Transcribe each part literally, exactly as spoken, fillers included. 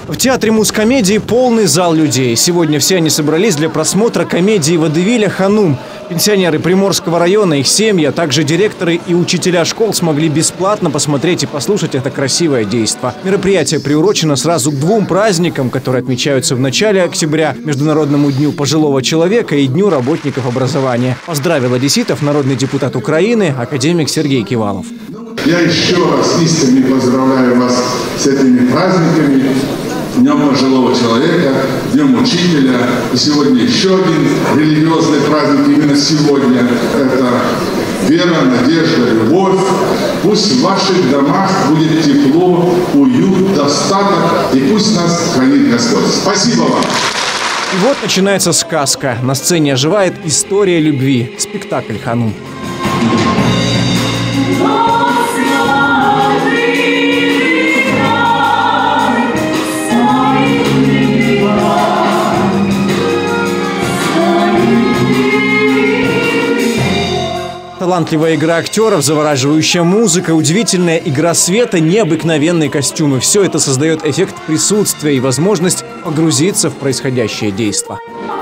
В театре музкомедии полный зал людей. Сегодня все они собрались для просмотра комедии водевиля «Ханум». Пенсионеры Приморского района, их семьи, а также директоры и учителя школ смогли бесплатно посмотреть и послушать это красивое действо. Мероприятие приурочено сразу к двум праздникам, которые отмечаются в начале октября – Международному дню пожилого человека и Дню работников образования. Поздравил одесситов народный депутат Украины, академик Сергей Кивалов. Я еще раз искренне поздравляю вас с этими праздниками. Днем пожилого человека, Днем учителя. И сегодня еще один религиозный праздник именно сегодня. Это вера, надежда, любовь. Пусть в ваших домах будет тепло, уют, достаток. И пусть нас хранит Господь. Спасибо вам. И вот начинается сказка. На сцене оживает история любви. Спектакль «Ханум». Талантливая игра актеров, завораживающая музыка, удивительная игра света, необыкновенные костюмы. Все это создает эффект присутствия и возможность погрузиться в происходящее действо.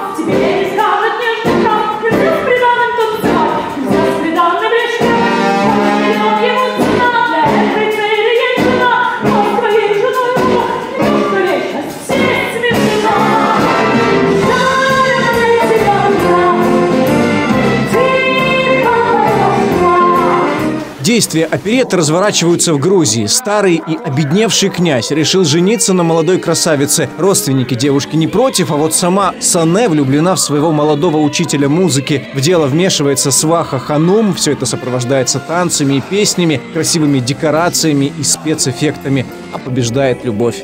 Действия оперетты разворачиваются в Грузии. Старый и обедневший князь решил жениться на молодой красавице. Родственники девушки не против, а вот сама Сане влюблена в своего молодого учителя музыки. В дело вмешивается сваха Ханум. Все это сопровождается танцами и песнями, красивыми декорациями и спецэффектами. А побеждает любовь.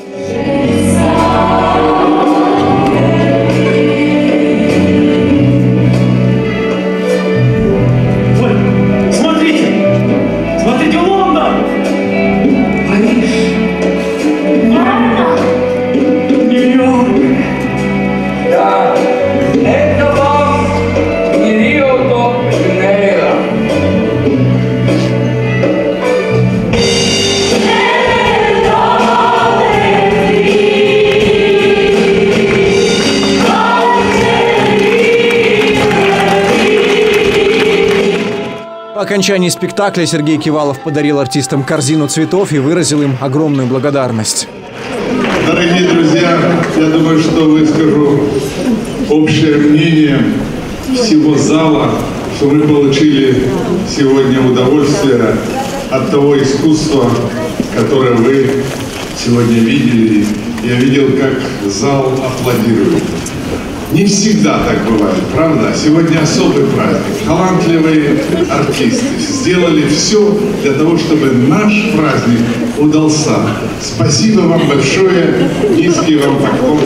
По окончании спектакля Сергей Кивалов подарил артистам корзину цветов и выразил им огромную благодарность. Дорогие друзья, я думаю, что выскажу общее мнение всего зала, что мы получили сегодня удовольствие от того искусства, которое вы сегодня видели. Я видел, как зал аплодирует. Не всегда так бывает, правда? Сегодня особый праздник. Талантливые артисты сделали все для того, чтобы наш праздник удался. Спасибо вам большое. Низкий вам поклон.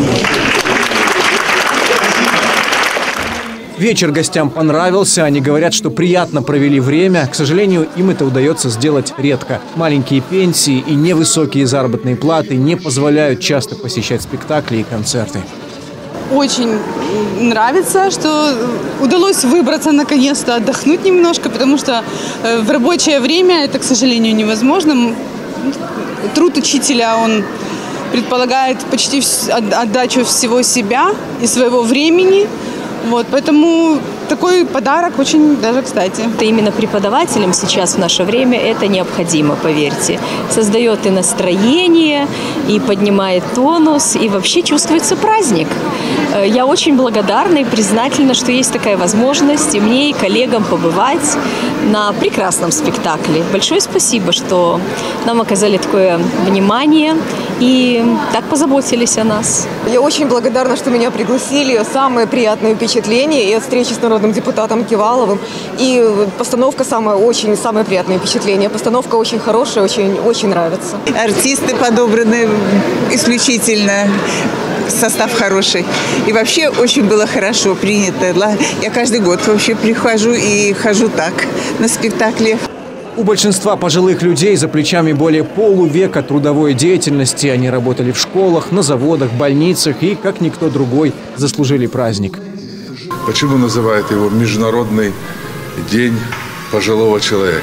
Вечер гостям понравился. Они говорят, что приятно провели время. К сожалению, им это удается сделать редко. Маленькие пенсии и невысокие заработные платы не позволяют часто посещать спектакли и концерты. Очень нравится, что удалось выбраться наконец-то, отдохнуть немножко, потому что в рабочее время это, к сожалению, невозможно. Труд учителя, он предполагает почти отдачу всего себя и своего времени. Вот, поэтому такой подарок очень даже кстати. Именно преподавателям сейчас в наше время это необходимо, поверьте. Создает и настроение, и поднимает тонус, и вообще чувствуется праздник. Я очень благодарна и признательна, что есть такая возможность и мне, и коллегам побывать на прекрасном спектакле. Большое спасибо, что нам оказали такое внимание и так позаботились о нас. Я очень благодарна, что меня пригласили. Самые приятные впечатления и от встречи с народным депутатом Киваловым. И постановка самая, очень, самое приятное впечатление. Постановка очень хорошая, очень, очень нравится. Артисты подобраны исключительно. Состав хороший. И вообще очень было хорошо принято. Я каждый год вообще прихожу и хожу так на спектакли. У большинства пожилых людей за плечами более полувека трудовой деятельности. Они работали в школах, на заводах, больницах и, как никто другой, заслужили праздник. Почему называют его Международный день пожилого человека?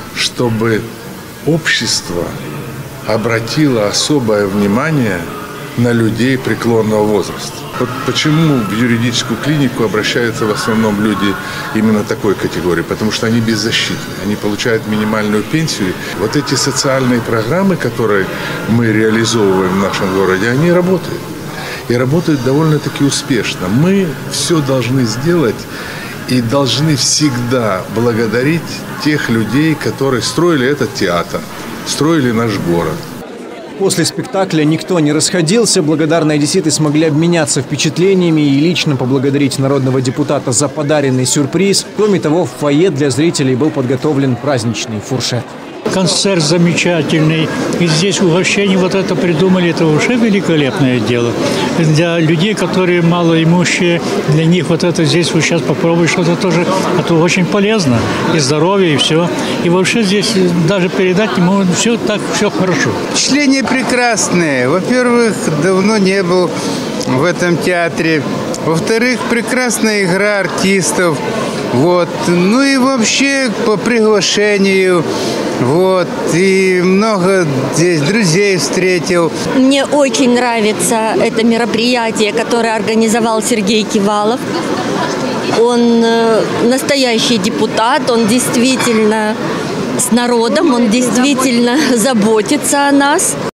Чтобы общество обратило особое внимание на людей преклонного возраста. Вот почему в юридическую клинику обращаются в основном люди именно такой категории, потому что они беззащитны, они получают минимальную пенсию. Вот эти социальные программы, которые мы реализовываем в нашем городе, они работают. И работают довольно-таки успешно. Мы все должны сделать и должны всегда благодарить тех людей, которые строили этот театр, строили наш город. После спектакля никто не расходился. Благодарные одесситы смогли обменяться впечатлениями и лично поблагодарить народного депутата за подаренный сюрприз. Кроме того, в фойе для зрителей был подготовлен праздничный фуршет. Концерт замечательный. И здесь угощение вот это придумали. Это уже великолепное дело. Для людей, которые малоимущие, для них вот это здесь вот сейчас попробуй что-то тоже. Это очень полезно. И здоровье, и все. И вообще здесь даже передать не могут. Все так, все хорошо. Впечатления прекрасные. Во-первых, давно не был в этом театре. Во-вторых, прекрасная игра артистов. Вот. Ну и вообще по приглашению. Вот. И много здесь друзей встретил. Мне очень нравится это мероприятие, которое организовал Сергей Кивалов. Он настоящий депутат, он действительно с народом, он действительно заботится о нас.